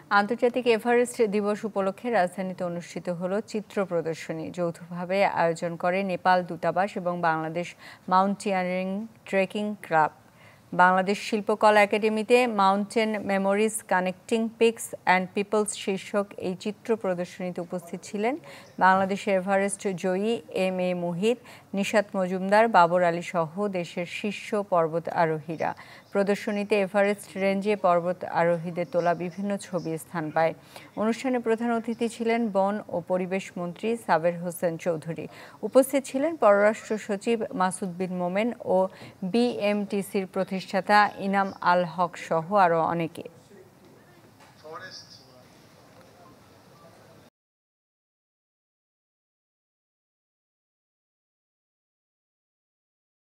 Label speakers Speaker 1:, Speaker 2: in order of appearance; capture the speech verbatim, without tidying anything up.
Speaker 1: আন্তর্জাতিক এভারেস্ট দিবস উপলক্ষে রাজধানীতে অনুষ্ঠিত হলো চিত্র প্রদর্শনী। যৌথভাবে আয়োজন করে নেপাল দূতাবাস এবং Bangladesh mountaineering trekking club. Bangladesh Shilpakala একাডেমিতে mountain memories connecting peaks and peoples শীর্ষক এই চিত্র প্রদর্শনীতে উপস্থিত ছিলেন বাংলাদেশের এভারেস্ট জয়ী এম এ মুহিত, নিশাত মজুমদার, বাবর আলী সহ দেশের শীর্ষ পর্বত আরোহীরা। প্রদর্শনীতে এভারেস্ট রেঞ্জে পর্বত আরোহীদের তোলা বিভিন্ন ছবি স্থান পায়। অনুষ্ঠানে প্রধান অতিথি ছিলেন বন ও পরিবেশ মন্ত্রী সাবের হোসেন চৌধুরী। উপস্থিত ছিলেন পররাষ্ট্র সচিব মাসুদ বিন মোমেন ও বিএমটিসির প্রতিষ্ঠাতা ইনাম আল হক সহ আরও অনেকে।